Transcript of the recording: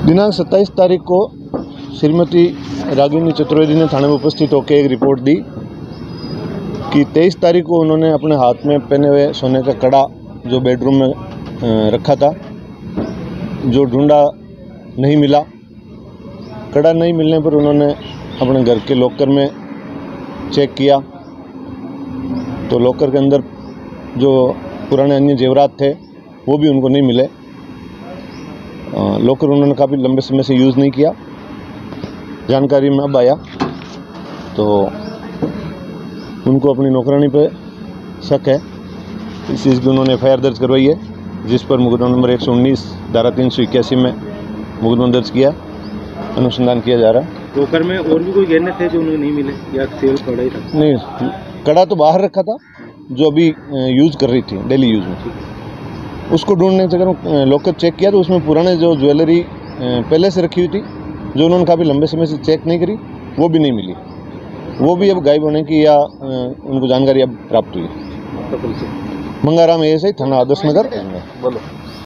दिनांक 27 तारीख को श्रीमती रागिनी चतुर्वेदी ने थाने में उपस्थित होकर एक रिपोर्ट दी कि 23 तारीख को उन्होंने अपने हाथ में पहने हुए सोने का कड़ा जो बेडरूम में रखा था, जो ढूंढा नहीं मिला। कड़ा नहीं मिलने पर उन्होंने अपने घर के लॉकर में चेक किया तो लॉकर के अंदर जो पुराने अन्य जेवरात थे वो भी उनको नहीं मिले। लॉकर उन्होंने काफ़ी लंबे समय से यूज़ नहीं किया। जानकारी में अब आया तो उनको अपनी नौकरानी पे शक है। इस चीज़ की उन्होंने FIR दर्ज करवाई है, जिस पर मुकदमा नंबर 119 धारा 381 में मुकदमा दर्ज किया, अनुसंधान किया जा रहा है। लॉकर में और भी कोई गहने थे जो उन्हें नहीं मिले या सेल कड़ा ही था? नहीं, कड़ा तो बाहर रखा था जो अभी यूज़ कर रही थी डेली यूज़ में। उसको ढूंढने से अगर लॉकर चेक किया तो उसमें पुराने जो ज्वेलरी पहले से रखी हुई थी जो उन्होंने काफ़ी लंबे समय से चेक नहीं करी, वो भी नहीं मिली। वो भी अब गायब होने की या उनको जानकारी अब प्राप्त हुई। मंगाराम ASI थाना आदर्श नगर। बोलो।